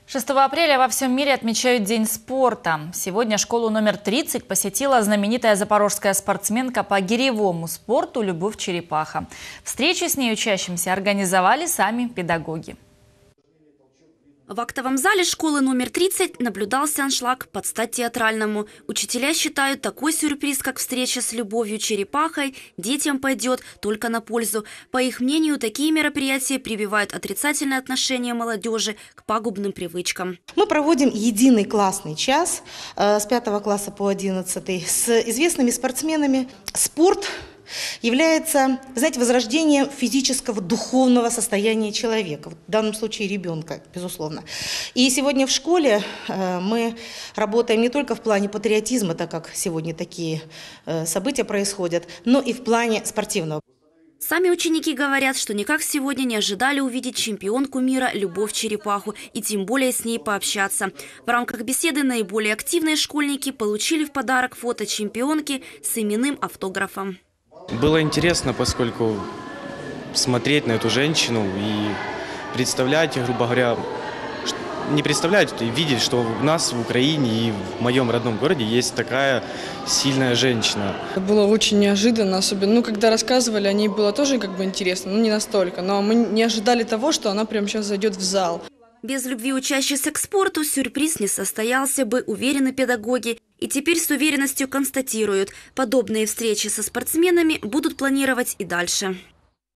6 апреля во всем мире отмечают День спорта. Сегодня школу номер 30 посетила знаменитая запорожская спортсменка по гиревому спорту Любовь Черепаха. Встречу с ней учащимся организовали сами педагоги. В актовом зале школы номер 30 наблюдался аншлаг под стать театральному. Учителя считают, такой сюрприз, как встреча с Любовью Черепахой, детям пойдет только на пользу. По их мнению, такие мероприятия прививают отрицательное отношение молодежи к пагубным привычкам. Мы проводим единый классный час с 5 класса по 11 с известными спортсменами. Спорт является, знаете, возрождением физического, духовного состояния человека, в данном случае ребенка, безусловно. И сегодня в школе мы работаем не только в плане патриотизма, так как сегодня такие события происходят, но и в плане спортивного. Сами ученики говорят, что никак сегодня не ожидали увидеть чемпионку мира Любовь Черепаху и тем более с ней пообщаться. В рамках беседы наиболее активные школьники получили в подарок фото чемпионки с именным автографом. Было интересно, поскольку смотреть на эту женщину и представлять, грубо говоря, не представлять, видеть, что у нас в Украине и в моем родном городе есть такая сильная женщина. Было очень неожиданно, особенно, когда рассказывали о ней, было тоже интересно, не настолько, но мы не ожидали того, что она прямо сейчас зайдет в зал. Без любви учащихся к спорту сюрприз не состоялся бы, уверены педагоги. И теперь с уверенностью констатируют, подобные встречи со спортсменами будут планировать и дальше.